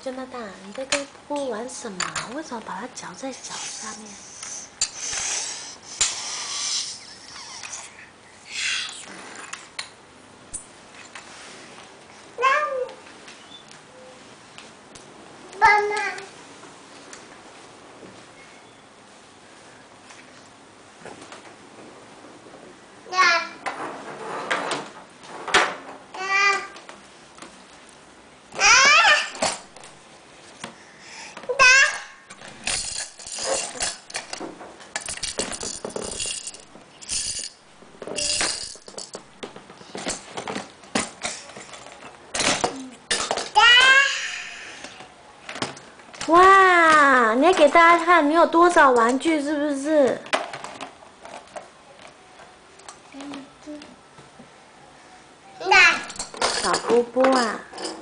加拿大，你在跟波波玩什么？为什么把它搅在脚下面？ 妈妈。 哇！你要给大家看你有多少玩具，是不是？小波波啊！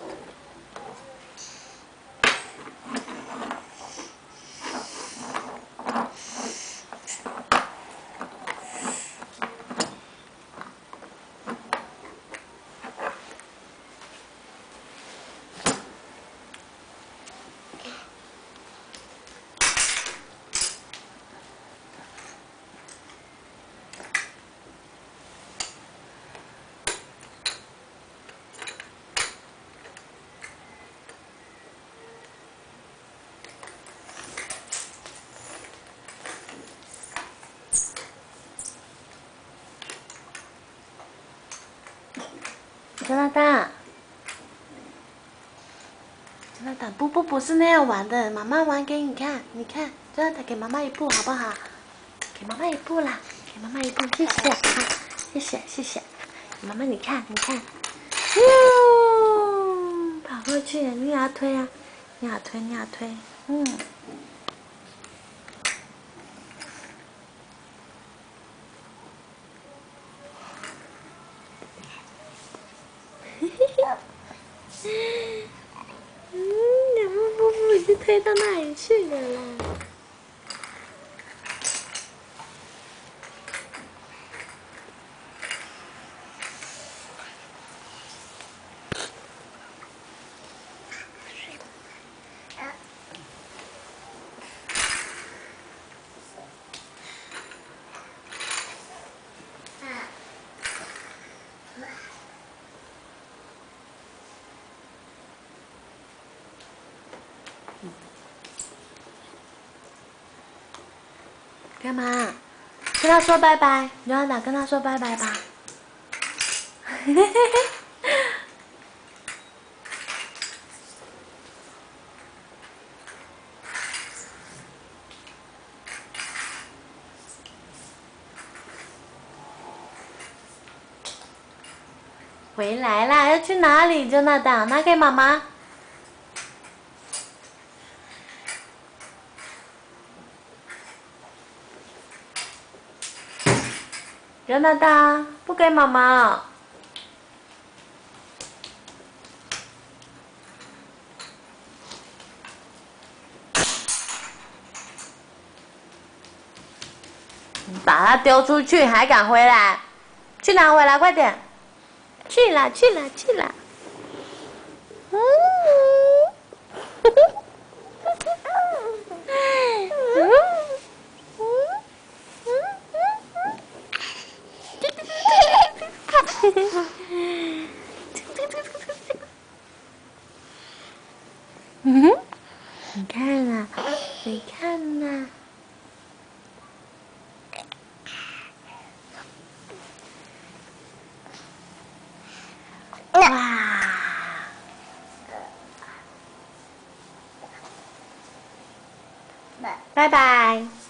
加拿大，加拿大，波波不是那样玩的，妈妈玩给你看，你看，加拿大给妈妈一步好不好？给妈妈一步啦，给妈妈一步，谢谢啊，谢谢谢谢，妈妈你看你看，哟，跑过去，你也要推啊，你也推你也推，你们波波已经推到那里去了啦。干嘛？跟他说拜拜，刘安娜跟他说拜拜吧。回来啦，要去哪里？就那档，拿给妈妈。热娜达，不给妈妈。你把它丢出去，还敢回来？去拿回来，快点！去啦，去啦，去啦！你看啊，你看呐、哇！拜拜。